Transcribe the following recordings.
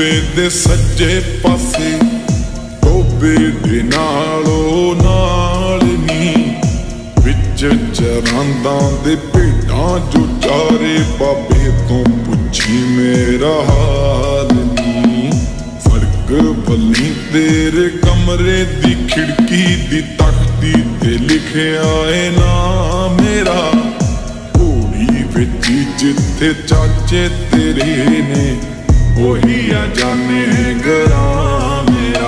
सूबे दे सज्जे पासे टोबे दे नालों नाल नी विच चरांदा दे भेटां जो चारे बाबे तो पुछी मेरा हाल नी। फर्क भली तेरे कमरे दी खिड़की दी तख्ती ते लिखिया है ना मेरा। घोड़ी विच जिथे चाचे तेरे ने वही आ जाने गरा मेरा।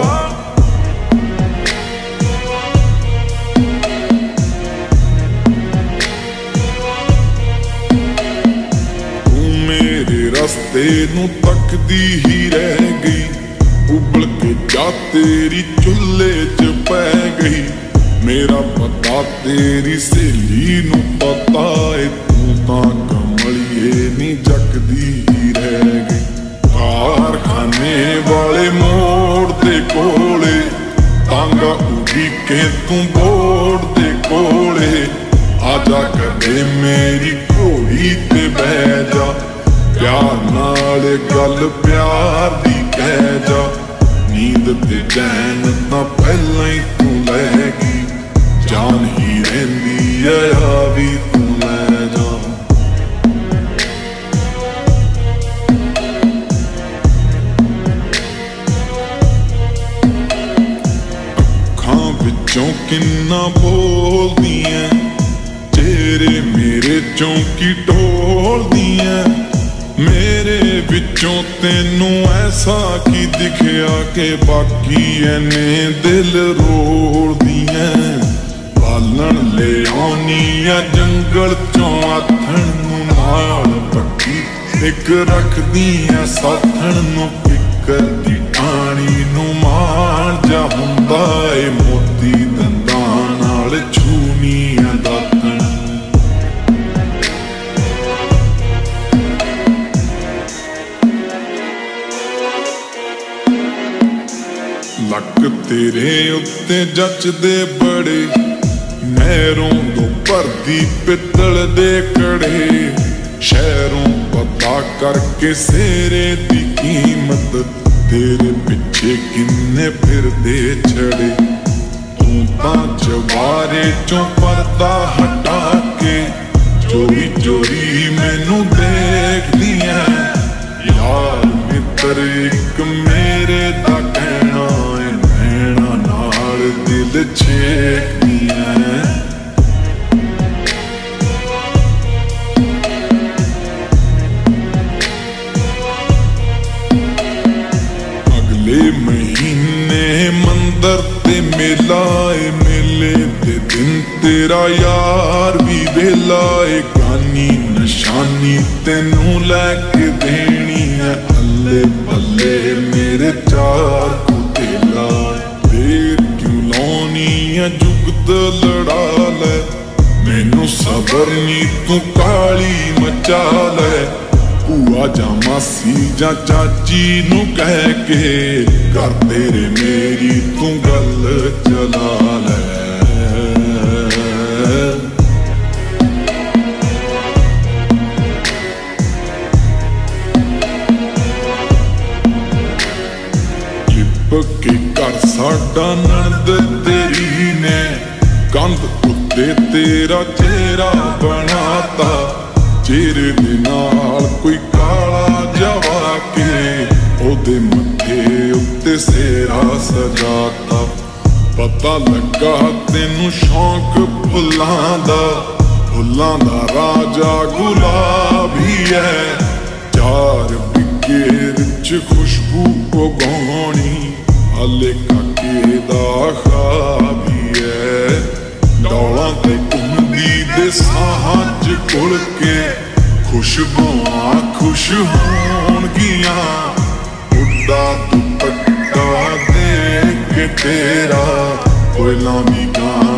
तू मेरे रस्ते नू तकदी ही रह गई, उबल के जा तेरी चुल्हे च पै गई। मेरा पता तेरी सहेली नू पता है, तू तां कमलिए नी जगदी ही रह गई। कारखाने वाले मोड़ दे कोले तांगा उड़ीके तू बोड़ दे कोले आजा कदे मेरी घोड़ी ते बह जा। प्यार नाल गल प्यार दी कह जा, नींद ते चैन तां पहलां ही तू लै गई। जान ही रहिंदी आ भी तू लै जा। विचों किन्ना बोलदियां चेहरे मेरे चौंकी टोलदियां। मेरे विचों तेनू ऐसा की दिखिया के बाकी एने दिल रोलदियां। बालन ले आउनियां जंगल चों आथण नू नाल पक्की, इक रखदियां साथण नू फिकर दी टाणी नू मार जा हुंदा ए मोती दंदां नाल छूनियां दातण। लक तेरे उत्ते जचदे बड़े, नहरों दो भरदी पित्तल दे कड़े। शहरों पता करके सेरे दी कीमत, तेरे पिछे किन्ने फिरदे छड़े। तू तां चवारे चों पर्दा हटा के चोरी चोरी मैनू देखदियां। यार मित्र इक मेरे दा कहना है, नैना नाल दिल छेकदियां। महीने मंदर ते मेला ए, मेले ते दिन तेरा यार भी वेला ए। गानी निशानी तेनू लैके देनी है, अल्ले पल्ले मेरे चार कुतेला। देर क्यों लाउनी है जुगत लड़ा लै, मैनू सबर नी तू काली मचा लै। भूआ जा मासी जा चाची नू कह के कर तेरे मेरी तू गल चला लै। लिप के घर साडा नंद तेरी ने, कंध उत्ते तेरा चेहरा बनाता। चेहरे दे नाल कोई काला जवा के, ओदे मत्थे उत्ते सेरा सजाता। पता लगा तेनू शौक फुल्लां दा, फुल्लां दा राजा गुलाब ही है। चार बिगे विच खुशबू उगाउणी, हाले काके दा ख्वाब ही है। डौलां ते घुमदी दे साहां च घुल के, खुशबुआं खुश होणगियां। उड्डा दुपट्टा देख के तेरा कोयला दी गां